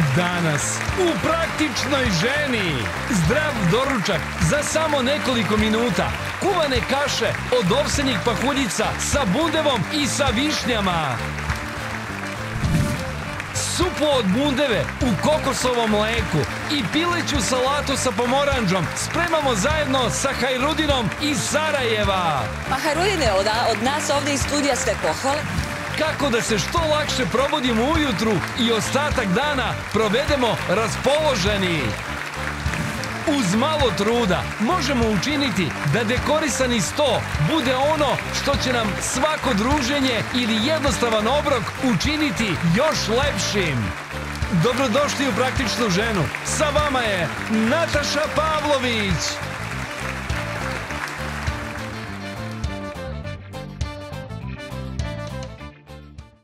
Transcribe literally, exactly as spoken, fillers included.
Danas u Praktičnoj ženi zdrav doručak za samo nekoliko minuta, kuvane kaše od ovsenih pahuljica sa bundevom i sa višnjama, supu od bundeve u kokosovom mleku i pileću salatu sa pomoranđom spremamo zajedno sa Hajrudinom iz Sarajeva. Pa Hajrudine, od, od nas ovdje iz studija sve pohvale. Kako da se što lakše probudimo ujutru i ostatak dana provedemo raspoloženi. Uz malo truda možemo učiniti da dekorisani sto bude ono što će nam svako druženje ili jednostavan obrok učiniti još lepšim. Dobrodošli u Praktičnu ženu. Sa vama je Nataša Pavlović.